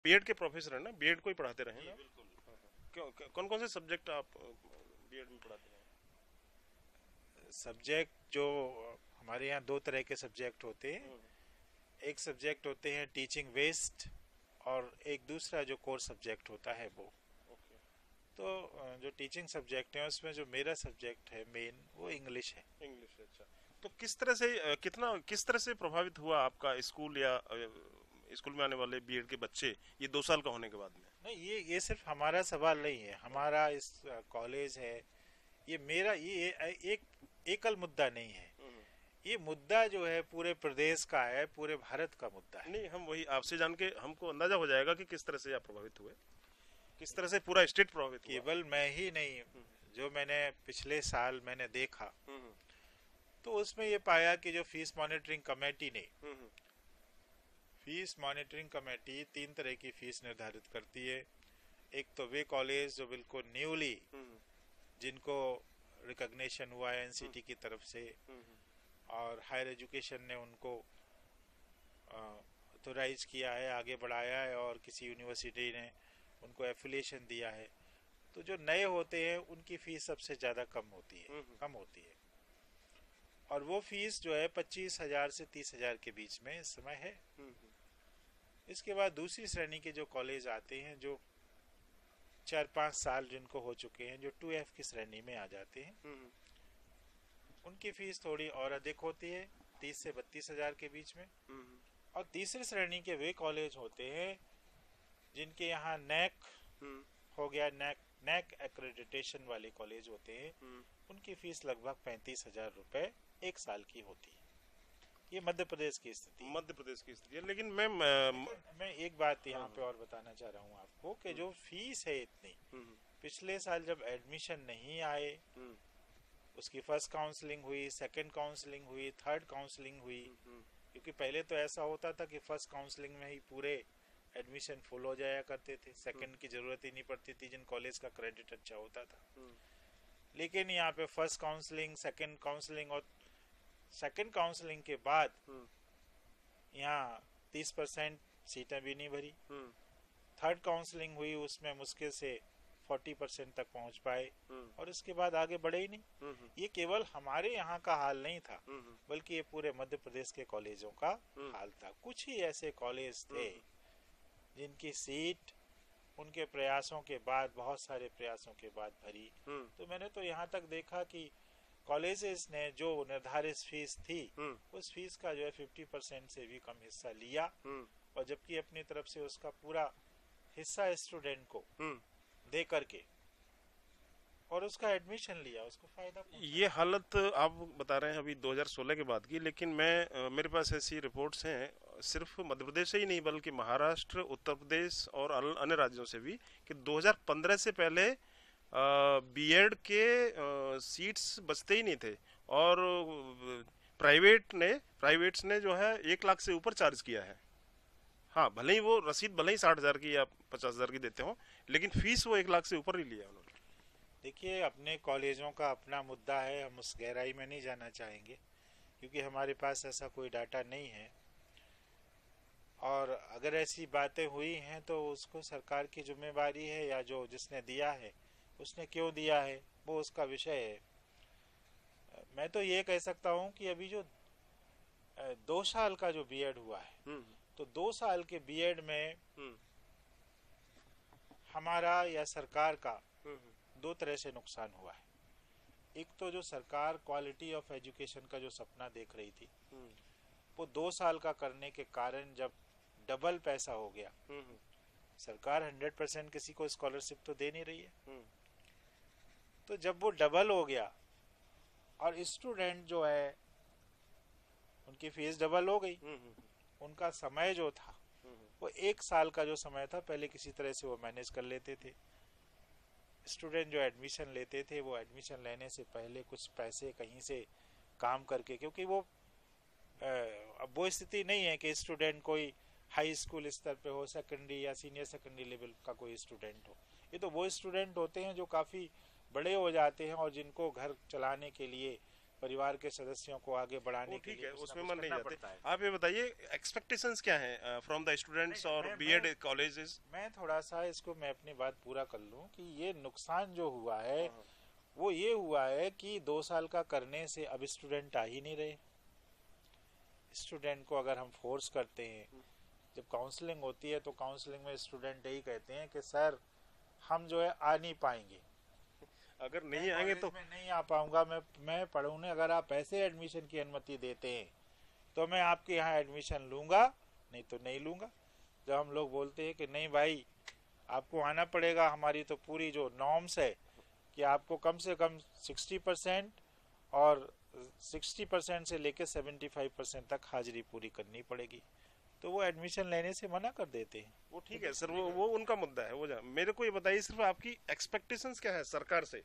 BEd के professor है ना, बीएड को ही पढ़ाते रहे ना? बिल्कुल। क्यों, कौन कौन से सब्जेक्ट आप बीएड में पढ़ाते हैं? सब्जेक्ट जो हमारे यहाँ दो तरह के सब्जेक्ट होते हैं। हम्म, एक सब्जेक्ट होते हैं टीचिंग वेस्ट, और एक दूसरा जो कोर सब्जेक्ट होता है वो। ओके। तो जो टीचिंग सब्जेक्ट है उसमें जो मेरा सब्जेक्ट है मेन वो इंग्लिश है। इंग्लिश, अच्छा। तो किस तरह से किस तरह से प्रभावित हुआ आपका स्कूल या स्कूल में आने वाले बीएड के बच्चे ये 2 साल का होने के बाद में? नहीं, ये सिर्फ हमारा सवाल नहीं है, हमारा इस कॉलेज है, ये मेरा ये एक एकल मुद्दा नहीं है। हम्म। ये मुद्दा जो है पूरे प्रदेश का है, पूरे भारत का मुद्दा है। नहीं, हम वही आपसे जान के हमको अंदाजा हो जाएगा कि किस तरह से आप प्रभावित हुए, किस तरह से पूरा स्टेट प्रभावित हुआ। केवल मैं ही नहीं, हम्म, जो मैंने पिछले साल मैंने देखा हम्म, तो उसमें ये पाया कि जो फीस मॉनिटरिंग कमेटी ने, हम्म, फीस मॉनिटरिंग कमेटी 3 तरह की फीस निर्धारित करती है। एक तो वे कॉलेज जो बिल्कुल न्यूली, हम्म, जिनको रिकॉग्निशन हुआ है हम्म, एनसीटी की तरफ से, हम्म, और हायर एजुकेशन ने उनको ऑथोराइज किया है, आगे बढ़ाया है, और किसी यूनिवर्सिटी ने उनको एफिलिएशन दिया है। तो जो नए होते हैं उनकी फीस सबसे ज़्यादा हम्म, कम होती है। और वो फीस जो है 25,000 से 30,000 के बीच में इस समय है। हम्म, इसके बाद दूसरी श्रेणी के जो कॉलेज आते हैं, जो 4-5 साल जिनको हो चुके हैं, जो 2F की श्रेणी में आ जाते हैं, हम्म, उनकी फीस थोड़ी और अधिक होती है, 30 से 32,000 के बीच में। हम्म, और तीसरी श्रेणी के वे कॉलेज होते हैं जिनके यहाँ नैक हम्म, हो गया, नैक नैक एक्रेडिटेशन वाले कॉलेज होते हैं। हम्म। उनकी फीस लगभग 35,000 रुपये एक साल की होती है। ये मध्य प्रदेश की स्थिति है। मध्य प्रदेश की स्थिति है, लेकिन मैम लेकिन मैं एक बात हाँ, यहाँ पे हाँ, और बताना चाह रहा हूँ आपको कि हम्म, जो फीस है इतनी, हम्म, पिछले साल जब एडमिशन नहीं आए, हम्म, उसकी फर्स्ट काउंसलिंग हुई, सेकंड काउंसलिंग हुई, थर्ड काउंसलिंग हुई। हम्म, क्योंकि पहले तो ऐसा होता था कि फर्स्ट काउंसलिंग में ही पूरे एडमिशन फुल हो जाया करते थे, हम्म, सेकंड की जरूरत ही नहीं पड़ती थी जिन कॉलेज का क्रेडिट अच्छा होता था। हम्म, लेकिन यहाँ पे फर्स्ट काउंसलिंग, सेकंड काउंसलिंग, और सेकंड काउंसलिंग के बाद हम्म, यहाँ 30% सीटें भी नहीं भरी। हम्म, थर्ड काउंसलिंग हुई, उसमें मुश्किल से 40% तक पहुंच पाए, हम्म, और इसके बाद आगे बढ़े ही नहीं। हम्म, ये केवल हमारे यहाँ का हाल नहीं था, हम्म, बल्कि ये पूरे मध्य प्रदेश के कॉलेजों का हम्म, हाल था। कुछ ही ऐसे कॉलेज थे हम्म, जिनकी सीट उनके प्रयासों के बाद, बहुत सारे प्रयासों के बाद भरी। हम्म, तो मैंने तो यहाँ तक देखा कि कॉलेजेस ने जो निर्धारित फीस थी, हम्म, उस फीस का जो है 50% से भी कम हिस्सा लिया, हम्म, और जबकि अपनी तरफ से उसका पूरा हिस्सा स्टूडेंट को हम्म। दे करके और उसका एडमिशन लिया, उसको फायदा ये पहुंचा। हालत आप बता रहे हैं अभी 2016 के बाद की, लेकिन मेरे पास ऐसी रिपोर्ट्स हैं सिर्फ मध्य प्रदेश से ही नहीं बल्कि महाराष्ट्र, उत्तर प्रदेश और अन्य राज्यों से भी, कि 2015 से पहले बीएड के सीट्स बचते ही नहीं थे। और प्राइवेट्स ने जो है 1 लाख से ऊपर चार्ज किया है। हाँ, भले ही वो रसीद भले ही 60,000 की या 50,000 की देते हो, लेकिन फीस वो 1 लाख से ऊपर ही लिया उन्होंने। देखिए, अपने कॉलेजों का अपना मुद्दा है, हम उस गहराई में नहीं जाना चाहेंगे क्योंकि हमारे पास ऐसा कोई डाटा नहीं है। और अगर ऐसी बातें हुई हैं तो उसको सरकार की जिम्मेवारी है, या जो जिसने दिया है उसने क्यों दिया है वो उसका विषय है। मैं तो ये कह सकता हूँ कि अभी जो 2 साल का जो बीएड हुआ है, हम्म, तो 2 साल के बीएड में हम्म, हमारा या सरकार का हम्म, 2 तरह से नुकसान हुआ है। एक तो जो सरकार क्वालिटी ऑफ एजुकेशन का जो सपना देख रही थी, हम्म, वो 2 साल का करने के कारण जब डबल पैसा हो गया, हम्म, सरकार 100% किसी को स्कॉलरशिप तो दे नहीं रही है, हम्म, तो जब वो डबल हो गया और स्टूडेंट जो है उनकी फीस डबल हो गई, हम्म, उनका समय जो था हम्म, वो 1 साल का जो समय था पहले किसी तरह से वो मैनेज कर लेते थे। स्टूडेंट जो एडमिशन लेते थे वो एडमिशन लेने से पहले कुछ पैसे कहीं से काम करके, क्योंकि वो अब वो स्थिति नहीं है कि स्टूडेंट कोई हाई स्कूल स्तर पे हो, सेकेंडरी या सीनियर सेकेंडरी लेवल का कोई स्टूडेंट हो। ये तो वो स्टूडेंट होते हैं जो काफ़ी बड़े हो जाते हैं और जिनको घर चलाने के लिए परिवार के सदस्यों को आगे वो बढ़ाने के ठीक लिए है, कुछ ना उसमें कुछ मन नहीं करना जाते। पड़ता है। आप ये बताइए एक्सपेक्टेशंस क्या हैं फ्रॉम द नहीं स्टूडेंट्स नहीं, और बीएड कॉलेजेस? मैं थोड़ा सा इसको मैं अपनी बात पूरा कर लूं कि ये नुकसान जो हुआ है हाँ, वो ये हुआ है कि 2 साल का करने से अब स्टूडेंट आ ही नहीं रहे। स्टूडेंट को अगर हम फोर्स करते हैं, जब काउंसलिंग होती है तो काउंसलिंग में स्टूडेंट यही कहते हैं कि सर हम जो है आ नहीं पाएंगे, अगर मैं नहीं आएंगे कॉलेज तो? में नहीं आ पाऊंगा, मैं पढ़ूंगा। अगर आप ऐसे एडमिशन की अनुमति देते हैं तो मैं आपके यहाँ एडमिशन लूंगा, नहीं तो नहीं लूंगा। जब हम लोग बोलते हैं कि नहीं भाई आपको आना पड़ेगा, हमारी तो पूरी जो नॉर्म्स है कि आपको कम से कम 60% और 60% से लेकर 75% तक हाजिरी पूरी करनी पड़ेगी, तो वो एडमिशन लेने से मना कर देते हैं। वो तो ठीक है सर, बिल्कुल नहीं वो करते। उनका मुद्दा है, वो मेरे को ये बताइए सिर्फ आपकी एक्सपेक्टेशंस क्या है सरकार से,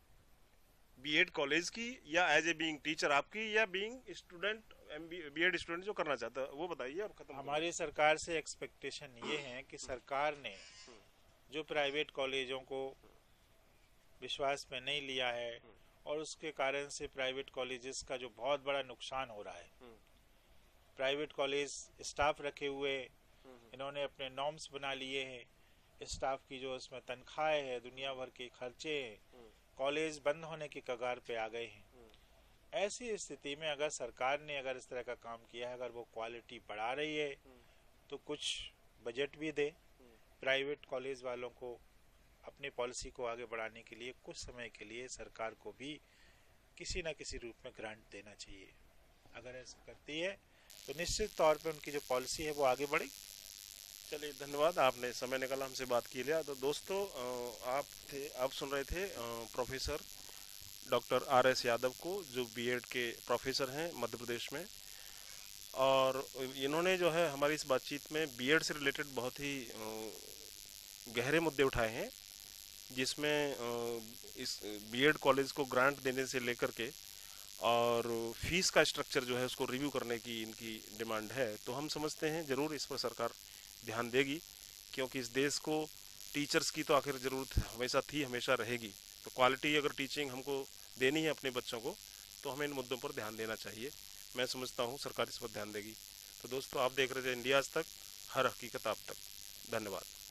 बीएड कॉलेज की, या एज ए बीइंग टीचर आपकी, या बीइंग स्टूडेंट, बीएड स्टूडेंट जो करना चाहता है, वो बताइए और खत्म करिए। हमारी सरकार से एक्सपेक्टेशन ये है कि सरकार ने जो प्राइवेट कॉलेजों को विश्वास में नहीं लिया है और उसके कारण से प्राइवेट कॉलेजेस का जो बहुत बड़ा नुकसान हो रहा है, प्राइवेट कॉलेज स्टाफ रखे हुए, इन्होंने अपने नॉर्म्स बना लिए हैं, स्टाफ की जो उसमें तनख्वाहें है, दुनिया भर के खर्चे हैं, कॉलेज बंद होने की कगार पे आ गए हैं। ऐसी स्थिति में अगर सरकार ने अगर इस तरह का काम किया है, अगर वो क्वालिटी बढ़ा रही है तो कुछ बजट भी दे, प्राइवेट कॉलेज वालों को अपनी पॉलिसी को आगे बढ़ाने के लिए कुछ समय के लिए सरकार को भी किसी न किसी रूप में ग्रांट देना चाहिए। अगर ऐसा करती है तो निश्चित तौर पे उनकी जो पॉलिसी है वो आगे बढ़ेगी। चलिए धन्यवाद, आपने समय निकाला हमसे बात की लिया। तो दोस्तों आप सुन रहे थे professor doctor R S Yadav को, जो बीएड के प्रोफेसर हैं मध्य प्रदेश में। और इन्होंने जो है हमारी इस बातचीत में बीएड से रिलेटेड बहुत ही गहरे मुद्दे उठाए हैं, जिसमें इस बीएड कॉलेज को ग्रांट देने से लेकर के और फीस का स्ट्रक्चर जो है उसको रिव्यू करने की इनकी डिमांड है। तो हम समझते हैं ज़रूर इस पर सरकार ध्यान देगी, क्योंकि इस देश को टीचर्स की तो आखिर ज़रूरत हमेशा थी, हमेशा रहेगी। तो क्वालिटी अगर टीचिंग हमको देनी है अपने बच्चों को, तो हमें इन मुद्दों पर ध्यान देना चाहिए। मैं समझता हूँ सरकार इस पर ध्यान देगी। तो दोस्तों आप देख रहे थे इंडिया आज तक, हर हकीकत आप तक। धन्यवाद।